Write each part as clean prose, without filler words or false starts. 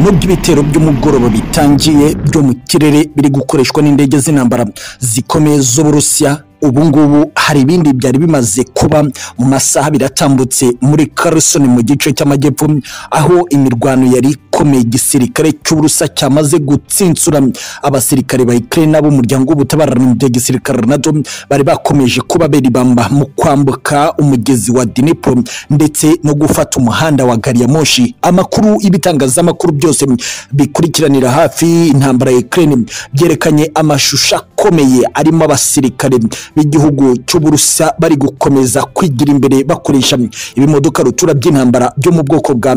nubwo ibitero by'umugoroba bitangiye byo mu kirere biri gukoreshwa n'indege z'intambara zikomeye z'Uburusiya, ubu ngubu hari ibindi byari bimaze kuba mu masaha biratambutse muri Kherson mu gice cy'amajyepfo, aho imirwano yari ikomeye. Igisirikare cy'Uburusiya cyamaze gutsinsura abasirikare ba Ukraine nabo umuryango w'ubutabarana mu gisirikare NATO bari bakomeje kuba beribamba mu kwambuka umugezi wa Dnipro ndetse no gufata umuhanda wa gari ya moshi. Amakuru y'ibitangazamakuru byose bikurikiranira hafi intambara ya Ukraine byerekanye amashusho akomeye arimo abasirikare b'igihugu cy'Uburusiya bari gukomeza kwigira imbere bakoresha ibimodoka rutura by'intambara byo mu bwoko bwa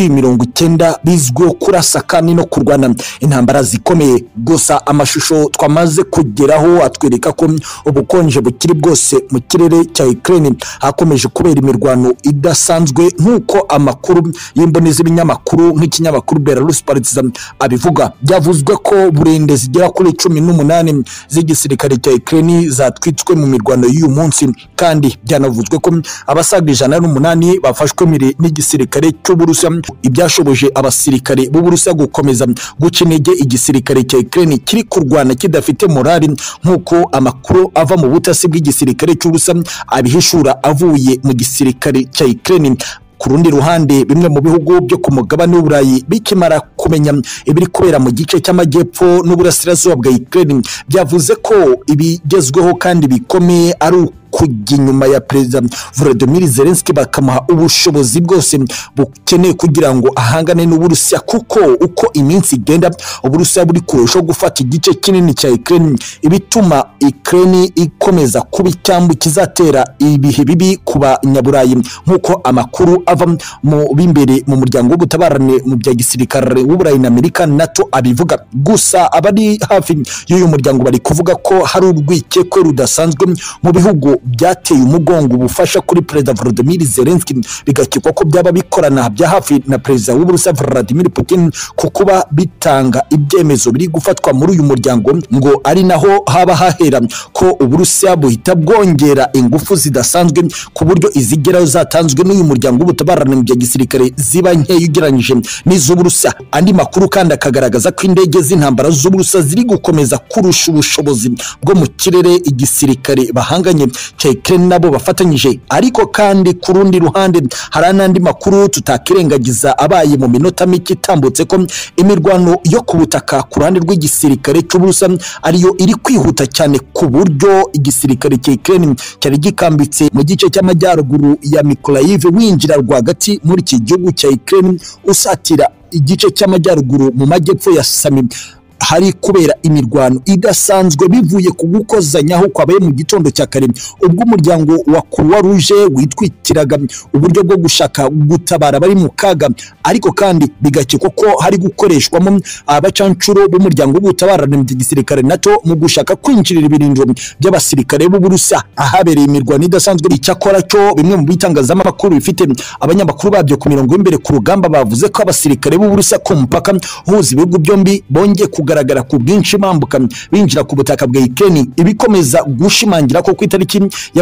T-90 bizwiho kurasa kandi no kurwana intambara zikomeye. Gusa amashusho twamaze kugeraho atwereka ko ubukonje bukiri bwose mu kirere cya Ukraine hakomeje kubera imirwano idasanzwe, nk'uko amakuru y'imbonezi binyamakuru nk'ikinyamakuru Belarus Partizan abivuga. Byavuzwe ko burende zigera kuri 18 z'igisirikare cya Ukraine zatwitswe mu mirwano y'uyu munsi, kandi byanavuzwe ko abasaga 108 bafashwe n'igisirikare cy'Uburusiya. Ibyashoboje abasirikare b'Uburusiya gukomeza guca intege igisirikare cya Ukraine kiri kurwana kidafite morali, nk'uko amakuru ava mu butasi bw'igisirikare cy'Uburusiya abihishura avuye mu gisirikare cya Ukraine. Ku rundi ruhande, bimwe mu bihugu byo ku mugabane w'Uburayi bikimara kumenya ibiri kubera mu gice cy'amajyepfo n'uburasirazuba bwa Ukraine, byavuze ko ibigezweho kandi bikomeye ari kujya inyuma ya Perezida Volodymyr Zelensky bakamuha ubushobozi bwose bukeneye kugira ngo ahangane n'Uburusiya, kuko uko iminsi igenda Uburusiya buri kurushaho gufata igice kinini cya Ukraine, ibituma Ukraine ikomeza kuba icyambu kizatera ibihe bibi ku banyaburayi, nk'uko amakuru ava mu bimbere mu muryango w'ubutabarane mu bya gisirikare w'Uburayi na Amerika NATO abivuga. Gusa abari hafi y'uyu muryango bari kuvuga ko hari urwikekwe rudasanzwe mu bihugu byateye umugongo ubufasha kuri Perezida Volodymyr Zelensky, bigakekwa ko byaba bikorana bya hafi na Perezida w'Uburusiya Vladimir Putin, kukuba bitanga ibyemezo biri gufatwa muri uyu muryango, ngo ari naho haba hahera ko Uburusiya buhita bwongera ingufu zidasanzwe ku buryo izigeraho zatanzwe n'uyu muryango w'ubutabarane mu bya gisirikare ziba nkeya ugereranyije n'iz'Uburusiya. Andi makuru kandi akagaragaza ko indege z'intambara z'Uburusiya ziri gukomeza kurusha ubushobozi bwo mu kirere igisirikare bahanganye cya Ukraine nabo bafatanyije. Ariko kandi ku rundi ruhande hari n'andi makuru tutakirengagiza abaye mu minota mike itambutse ko imirwano yo ku butaka ku ruhande rw'igisirikare cy'Uburusiya ariyo iri kwihuta cyane, ku buryo igisirikare cya Ukraine cyari gikambitse mu gice cy'amajyaruguru ya Mykolaiv winjira rwagati muri iki gihugu cya Ukraine usatira igice cy'amajyaruguru mu majyepfo ya Sami. Hari kubera imirwano idasanzwe bivuye ku gukozanyaho kwabaye mu gitondo cya kare, ubwo umuryango wa Croix Rouge witwikiraga uburyo bwo gushaka gutabara bari mu kaga. Ariko kandi bigakekwa ko hari gukoreshwamo abacancuro b'umuryango w'ubutabarane mu gisirikare NATO mu gushaka kwinjirira ibirindiro by'abasirikare b'Uburusiya ahabereye imirwano idasanzwe. Icyakora cyo bimwe mu bitangazamakuru bifite abanyamakuru babyo ku mirongo y'imbere ku rugamba bavuze ko abasirikare b'Uburusiya ku mupaka uhuza ibihugu byombi bongeye kugaragara ku bwinshi bambuka binjira ku butaka bwa Ukraine, ibikomeza gushimangira ko ku itariki ya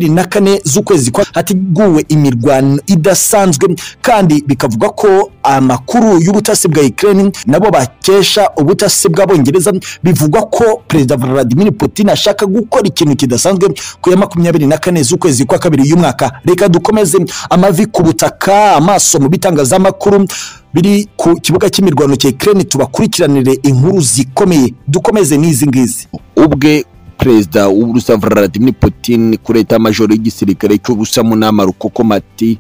24 z'ukwezi kwa hateguwe imirwano idasanzwe. Kandi bikavuga ko amakuru y'ubutasi bwa Ukraine nabo bakesha ubutasi bw'Abongereza bivugwa ko Perezida Vladimir Putin ashaka gukora ikintu kidasanzwe ku ya 24 z'ukwezi kwa kabiri uyu mwaka. Reka dukomeze amavi ku butaka, amaso mu bitangazamakuru biri ku kibuga cy'imirwano cya Ukraine, tubakurikiranire inkuru zikomeye. Dukomeze n'izi ngizi. Ubwe Perezida w'Uburusiya Vladimir Putin kureta majoro y'igisirikare cy'Uburusiya mu nama rukokomati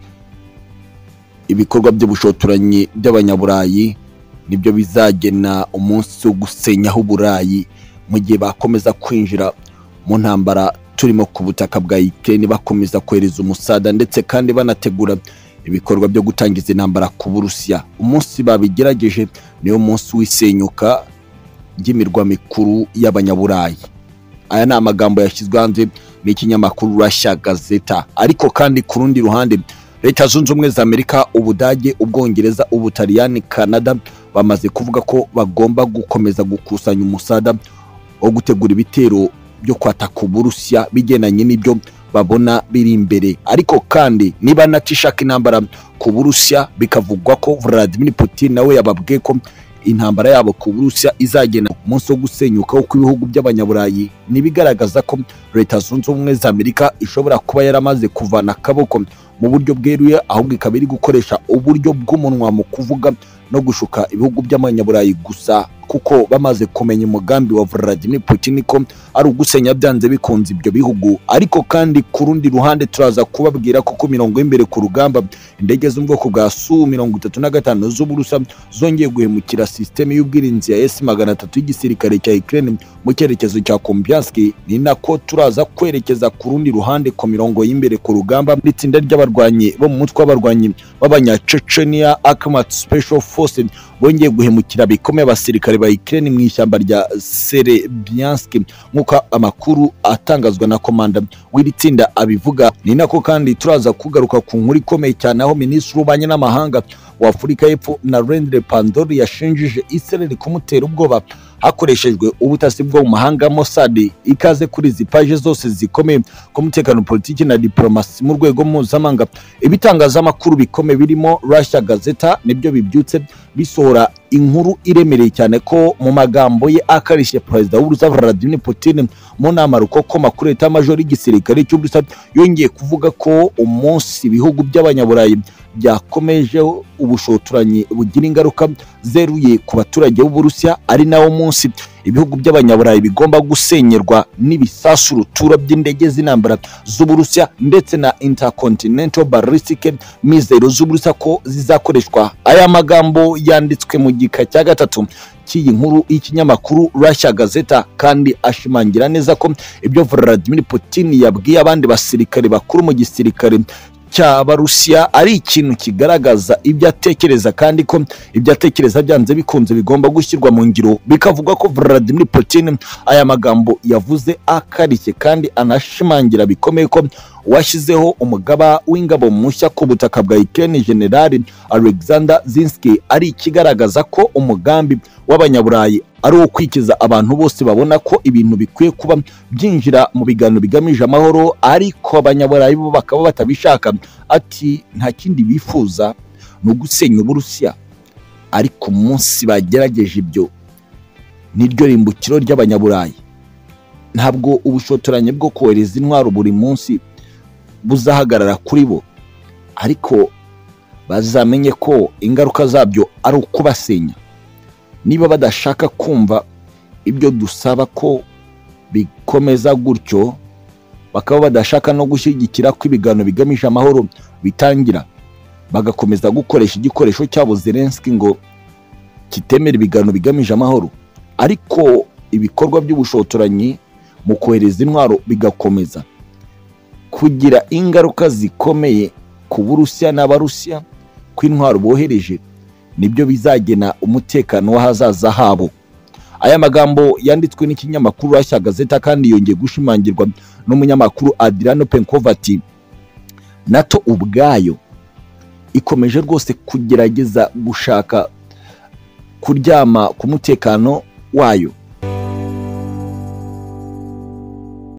ibikorwa by'ubushotoranyi by'abanyaburayi nibyo bizagena umunsi wo gusenyaho Uburayi mu gihe bakomeza kwinjira mu ntambara turimo ku butaka bwa Ukraine, bakomeza kohereza umusada ndetse kandi banategura ibikorwa byo gutangiza intambara ku Burusiya. Umunsi babigerageje niyo munsi w'isenyuka ry'imirwa mikuru y'abanyaburayi. Aya ni amagambo yashyizwe hanze n'ikinyamakuru Russia Gazeta. Ariko kandi ku rundi ruhande, Leta Zunze Ubumwe za Amerika, Ubudage, Ubwongereza, Ubutaliyani, Canada bamaze kuvuga ko bagomba gukomeza gukusanya umusada wo gutegura ibitero byo kwataka Uburusiya bigenanye n'ibyo babona biri imbere. Ariko kandi niba natishaka intambara ku Burusiya, bikavugwa ko Vladimir Putin nawe yababwiye ko intambara yabo ku Burusiya izagena umunsi wo gusenyuka ku ibihugu by'abanyaburayi, nibigaragaza ko Leta Zunze Ubumwe za Amerika ishobora kuba yaramaze kuvana akaboko mu buryo bweruye, ahubwo ikaba iri gukoresha uburyo bw'umunwa mu kuvuga no gushuka ibihugu by'abanyaburayi gusa, kuko bamaze kumenya umugambi wa Vladimir Putin ko ari ugusenya byanze bikunze ibyo bihugu. Ariko kandi ku rundi ruhande turaza kubabwira ko ku mirongo y'imbere ku rugamba indege z'ubwoko bwa Su-35 z'Uburusiya zongeye guhemukira systeme y'ubwirinzi ya S-300 y'igisirikare cya Ukraine mu cyerekezo cya Kompiansk. Ni nako turaza kwerekeza ku rundi ruhande ku mirongo y'imbere ku rugamba n'itsinda ry'abarwanyi bo mu mutwe w'abarwanyi b'abanya-Chechnya Akhmat Special Force bongeye guhemukira bikomeye abasirikare ba Ukraine mu ishyamba rya Serebyansk, nk'uko amakuru atangazwa na komanda w'iri tsinda abivuga. Ni nako kandi turaza kugaruka ku nkuru ikomeye cyane aho Minisitiri w'Ububanyi n'Amahanga wa Afurika y'Epfo Narendra Pandor yashinjije Israel kumutera ubwoba hakoreshejwe ubutasi bwo mu mahanga Mossad. Ikaze kuri izi paje zose zikomeye ku mutekano, politiki na diplomasi mu rwego mpuzamahanga. Ibitangazamakuru bikomeye birimo Russia Gazeta nibyo bibyutse bisohora inkuru iremereye cyane ko mu magambo ye akarishye Perezida w'Uburusiya Vladimir Putin mu nama rukokoma kuri Leta Major y'igisirikare cy'Uburusiya yongeye kuvuga ko umunsi ibihugu by'abanyaburayi byakomeje ubushotoranyi bugira ingaruka zeruye ku baturage b'Uburusiya, ari nawo munsi ibihugu by'abanyaburayi bigomba gusenyerwa n'ibisasu rutura by'indege z'intambara z'Uburusiya ndetse na intercontinental ballistic missile z'Uburusiya ko zizakoreshwa. Aya magambo yanditswe mu gika cya gatatu cy'iyi nkuru y'ikinyamakuru Russia Gazeta, kandi ashimangira neza ko ibyo Vladimir Putin yabwiye abandi basirikare bakuru mu gisirikare cy'Abarusiya ari ikintu kigaragaza ibyo atekereza, kandi ko ibyo atekereza byanze bikunze bigomba gushyirwa mu ngiro. Bikavuga ko Vladimir Putin aya magambo yavuze akarishye kandi anashimangira bikomeye ko washyizeho umugaba w'ingabo mushya ku butaka bwa Ukraine General Alexander Zelensky ari ikigaragaza ko umugambi w'abanyaburayi ari uwo kwikiza abantu bose babona ko ibintu bikwiye kuba byinjira mu biganiro bigamije amahoro, ariko abanyaburayi bo bakaba batabishaka. Ati nta kindi bifuza no gusenya Uburusiya, ariko umunsi bagerageje ibyo niryo rimbukiro ry'abanyaburayi. Ntabwo ubushotoranye bwo kohereza intwaro buri munsi buzahagarara kuri bo, ariko bazamenye ko ingaruka zabyo ari ukubasenya. Niba badashaka kumva ibyo dusaba ko bikomeza gutyo, bakaba badashaka no gushyigikira ko ibiganiro bigamije amahoro bitangira, bagakomeza gukoresha igikoresho cyabo Zelensky ngo kitemera ibiganiro bigamije amahoro, ariko ibikorwa by'ubushotoranyi mu kohereza intwaro bigakomeza kugira ingaruka zikomeye ku Burusiya n'Abarusiya, ko intwaro bohereje nibyo bizagena umutekano w'ahazaza habo. Aya magambo yanditswe n'ikinyamakuru Russia Gazeta kandi yongeye gushimangirwa n'umunyamakuru Adriano Penkov ati NATO ubwayo ikomeje rwose kugerageza gushaka kuryama ku mutekano wayo.